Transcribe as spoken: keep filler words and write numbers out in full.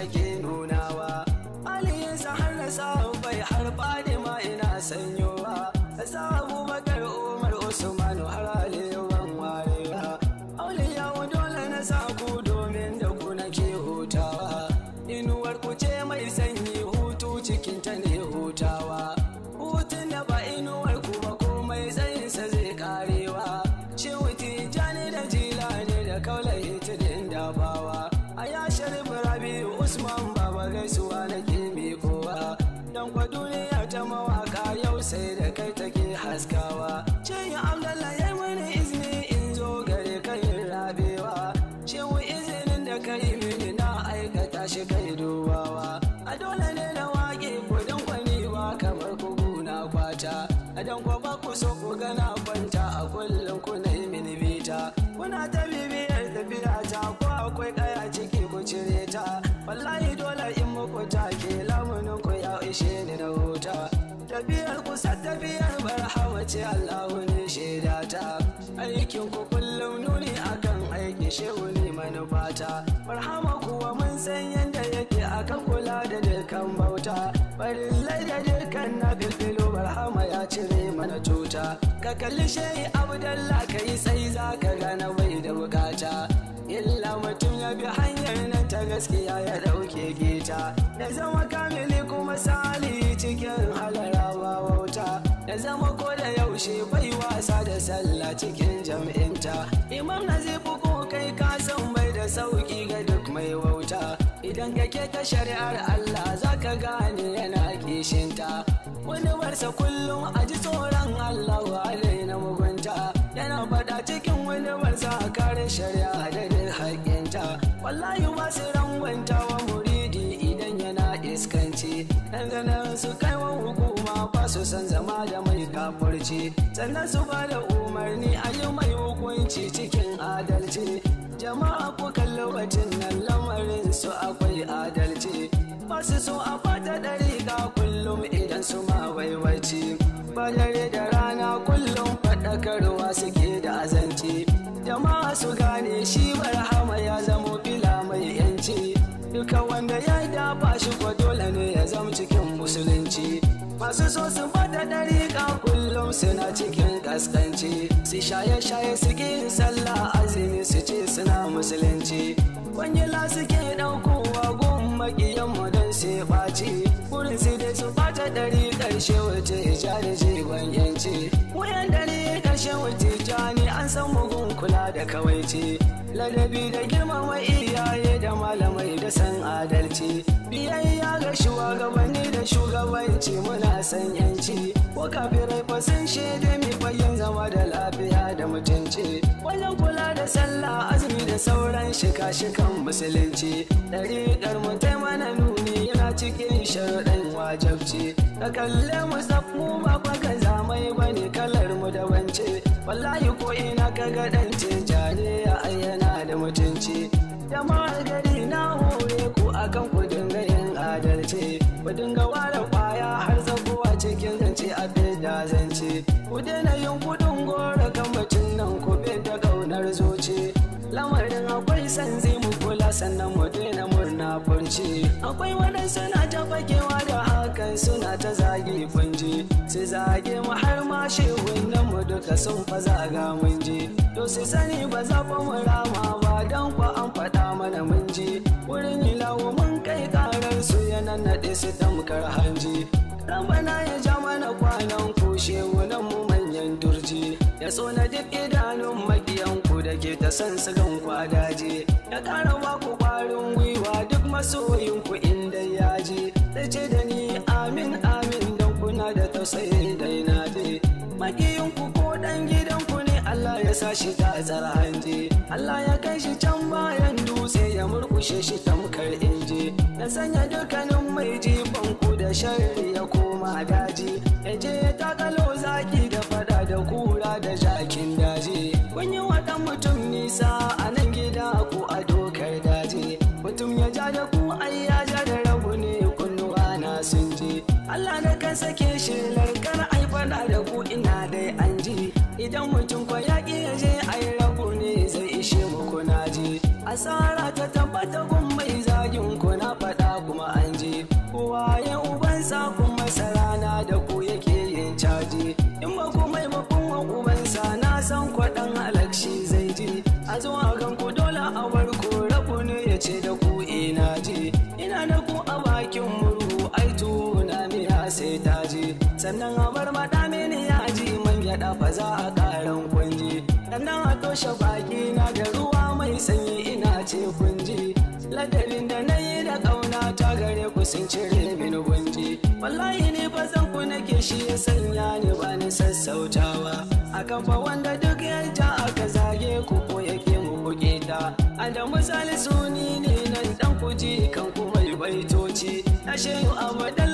take nunawa. Aliyinsa har na sahabbai har Fadima ina sanyowa. Sa Abubakar Umar Usmanu har Aliyu ban warewa. Auliyawa dole na sa ku domin da ku nake hutawa. Inuwar ku ce mai sanyi hutu cikin ta ne hutawa. Hutun da ba inuwar ku ba komai tsayinsa zai karewa. Shehu Tijjani da Jilani da Kaulahi tudun dabawa. A ya Sharif Rabi'u Usman baba gaisuwa nake mikowa. Dan kwa duniya ta mawaka yau sai da kai take haskawa. Shehu Abdallah ya mani izini in zo gare ka yin rabewa. Shehu izinin da kai mini na aikata shi kai dubawa. A dole ne na waƙe kudin kwaniwa kamar kugu na kwata. A dan kwa ba ku so ku gana kwanta a kullum kuna yi mini bita. Kuna ta bibiyar tafiya ta ko akwai kaya ciki ku cire ta. Wallahi dole in muku take lamunin ku ya ishe ni na huta. Tafiyar ku sa tafiyar barhama ce Allahu ne shaida ta. Aikin ku kullum nuni akan aiki shehu ne manufata. Barhama kuwa mun san yanda yake akan kula da dukkan bauta. Farillai da dukkan na bilbilu barhama ya cire mana tuta. Ka kalli shehi Abdallah ka yi sai za ka gane bai da bukata. Illa mutum ya bi hanyar nan ta gaskiya ya dauke gita. Ya zama kamili kuma sali cikin halarawa wauta. Ya zama ko da yaushe bai wasa da sallah cikin jam'inta. Imam Nazifu ko kai ka san bai da sauki ga duk mai wauta. Idan kake ta shari'ar Allah za ka gane yana kishinta. Wani barsa kullum a ji tsoron Allah wa na mugunta. Yana faɗa cikin wani barsa a kare shari'a da duk haƙinta. Wallahi ba su rangwanta wa muridi idan yana iskanci. Dangane su kai wa hukuma ba su san zama da mai kafurci. Sannan su ba da umarni a yi mai hukunci cikin adalci. Jama'a ku kalli wacin nan lamarin su akwai adalci. Masu so a fata ɗariƙa kullum idan su ma waiwaci. Ba dare da rana kullum faɗakarwa suke da azanci. Jama'a su gane shi barhama ya zamo fila mai yanci. Duka wanda ya dafa shi kwa dole ne ya zama cikin musulunci. Masu so su fata ɗariƙa kullum suna cikin ƙasƙanci. Su shaye-shaye suke yin sallah azumi su ce suna musulunci. Kwangila suke ɗaukowa gun maƙiyanmu don sai ɓaci. Wurin su dai su fata ɗari ƙarshe wace ja da jigon yanci. Wuyan ɗari ƙarshe wace ja ne an san mugun kula da kawaici. Ladabi da girmama iyaye da malamai da san adalci. Biyayya ga shugabanni da shugabanci muna san yanci. Ko kafirai fa sun shaide mi bayan zama da lafiya da mutunci. Wajen kula da sallah azumi da sauran shika-shikan musulunci. Ɗariƙar mu ta mana nuni yana cikin sharuɗan wajabci. Ka kalle mu tsaf mu ba kwa ka zamai bane kalar mu da wance. Wallahi ko ina ka ga ɗan tijjani ya ayyana da mutunci. Jama'ar gari na hore ku akan ku dinga yin adalci. Ku dinga ware kwaya har zagowa cikin zance a da zance. Ku daina yin kudin gora kan bacin nan ku da ƙaunar zuci. Lamarin akwai san zai mu kula sannan mu daina murna furci. Akwai waɗansu na ta fakewa da hakan suna ta zage kunji. Su zage mu har ma shehun nan mu duka sun fa zaga mun ji. To su sani ba za fa mu rama ba dan kwa an faɗa mana mun ji. Wurin ilawo mun kai karar su yana naɗe su tamkar hanji. Rabbana ya ja mana kwanan ku shehunan mu manyan durji. Ya tsona duk idanun makiyan ku da ke ta san su gan kwadaje. Ya ƙara ba ku ƙwarin gwiwa duk masoyin ku inda ya je. Da ce da ni amin amin dan kuna da tausayi dai na je. Makiyin ku ko dan gidan ku ne Allah ya sa shi ta tsara hanji. Allah ya kai shi can bayan dutse ya murkushe shi tamkar inji. Ya sanya dukkanin mai jifan ku da sharri ya koma daji. Ya je ya takalo zaki da fada da kura da jakin daji. Kun yi wata mutum nisa a nan gida ku a dokar daji. Mutum ya ja da ku ai ya ja da rabu ne kunnuwa na sun ji. Allah da kan sake shi larkar ai fada da ku ina dai an ji. Idan mutum kwa yaƙi ya je ai rabu ne zai ishe mu kuna ji. Asara ta tabbata gun mai zagin ku na faɗa. kowa ya ubansa kuma sarana da ku yake yin caji in ba ku maimakon wa ubansa na san kwaɗan alakshi zai ji a zuwa kan ku dole a warko rabu ne ya ce da ku ina ji ina da ku a bakin murhu ai tuna miya sai ta ji sannan a bar maɗa mini ya ji man gyaɗa fa za a ƙaran kunji sannan a toshe baki na da ruwa mai sanyi ina ce kunji ladarin da na yi da ƙauna ta gare ku sun cire mini gunji wallahi ne fa zan ku nake shi ya sanya ni ba ni sassautawa a kafa wanda duk ya ja aka zage ku ko yake muku keta a da misali suni ne nan dan ku ji kan ku mai baitoci na shehu abadan